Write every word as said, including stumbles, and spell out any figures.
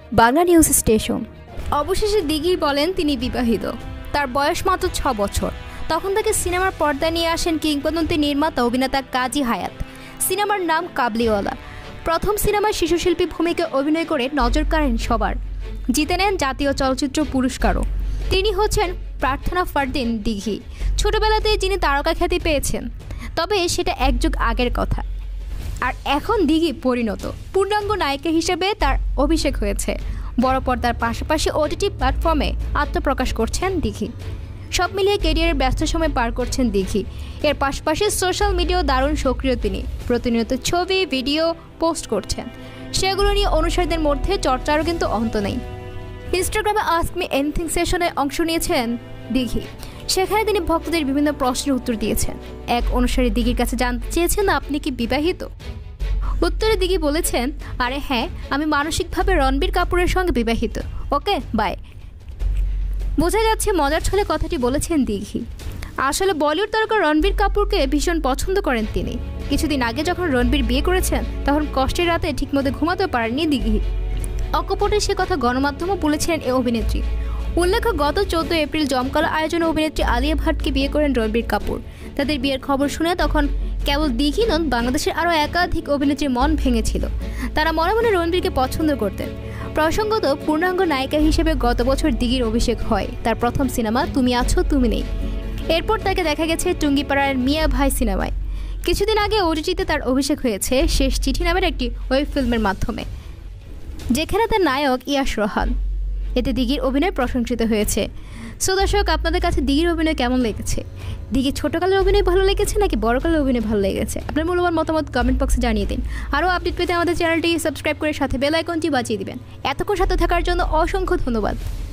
Bangla news station. অবশেষে দিঘি বলেন তিনি বিবাহিত। তার বয়স মাত্র ছ বছর। তখন তাকে সিনেমার পর্দায় নিয়ে আসেন কিংবদন্তি নির্মাতা অভিনেতা কাজী হায়াত। সিনেমার নাম কাবলিওয়ালা। প্রথম সিনেমায় শিশুশিল্পী ভূমিকায় অভিনয় করে নজর কাড়েন সবার। জিতে নেন জাতীয় চলচ্চিত্র পুরস্কারও। তিনি হচ্ছেন প্রার্থনা ফারদিন দিঘি। ছোটবেলাতেই যিনি তারকা খ্যাতি পেয়েছেন, তবে সেটা এক যুগ আগের কথা। আর এখন দিঘি পরিণত পূর্ণাঙ্গ নায়িকা হিসেবে তার অভিষেক হয়েছে। বড় পর্দার পাশাপাশি ওটিটি প্ল্যাটফর্মে আত্মপ্রকাশ করছেন দিঘি। সব মিলিয়ে ক্যারিয়ারের ব্যস্ত সময় পার করছেন দিঘি। এর পাশাপাশি সোশ্যাল মিডিয়াও দারুণ সক্রিয় তিনি। প্রতিনিয়ত ছবি ভিডিও পোস্ট করছেন। সেগুলো নিয়ে অনুসারীদের মধ্যে চর্চারও কিন্তু অন্ত নেই। ইনস্টাগ্রামে আস্ক মি এনিথিং সেশনে অংশ নিয়েছেন দিঘি। সেখানে তিনি ভক্তদের বিভিন্ন প্রশ্নের উত্তর দিয়েছেন। এক অনুসারী দিঘির কাছে জানতে চেয়েছেন, আপনি কি বিবাহিত? উত্তরে দিঘি বলেছেন, আরে হ্যাঁ, আমি মানসিকভাবে রণবীর কাপুরের সঙ্গে বিবাহিত। Okay bye. বোঝা যাচ্ছে মজার ছলে কথাটি বলেছেন দিঘি। আসলে বলিউড তারকা রণবীর কাপুরকে ভীষণ পছন্দ করেন তিনি। কিছুদিন আগে যখন রণবীর বিয়ে করেছেন, তখন কষ্টের রাতে ঠিকমতো ঘুমাতে পারেননি দিঘি। অকপটে সে কথা গণমাধ্যমও বলেছিলেন এ অভিনেত্রী। উল্লেখ্য, গত চৌদ্দ এপ্রিল জমকালো আয়োজনে অভিনেত্রী আলিয়া ভাটকে বিয়ে করেন রণবীর কাপুর। তাদের বিয়ের খবর শুনে তখন কেবল দিঘি নন, বাংলাদেশের আরও একাধিক অভিনেত্রীর মন ভেঙেছিল। তারা মনে মনে রণবীরকে পছন্দ করতেন। প্রসঙ্গত, পূর্ণাঙ্গ নায়িকা হিসেবে গত বছর দিঘির অভিষেক হয় তার প্রথম সিনেমা তুমি আছো তুমি নেই। এরপর তাকে দেখা গেছে টুঙ্গিপাড়ার মিয়া ভাই সিনেমায়। কিছুদিন আগে ওটিটিতে তার অভিষেক হয়েছে শেষ চিঠি নামের একটি ওয়েব ফিল্মের মাধ্যমে, যেখানে তার নায়ক ইয়াশ রোহান। এতে দিঘির অভিনয় প্রশংসিত হয়েছে। সো দর্শক, আপনাদের কাছে দিঘির অভিনয় কেমন লেগেছে? দিঘির ছোটকালের অভিনয় ভালো লেগেছে নাকি বড়কালের অভিনয় ভালো লেগেছে? আপনার মূল্যবান মতামত কমেন্ট বক্সে জানিয়ে দিন। আরও আপডেট পেতে আমাদের চ্যানেলটি সাবস্ক্রাইব করে সাথে বেল আইকনটি বাজিয়ে দিবেন। এতক্ষণ সাথে থাকার জন্য অসংখ্য ধন্যবাদ।